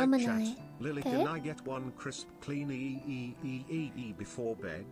and chat. I. Lily, Okay. can I get one crisp, clean before bed?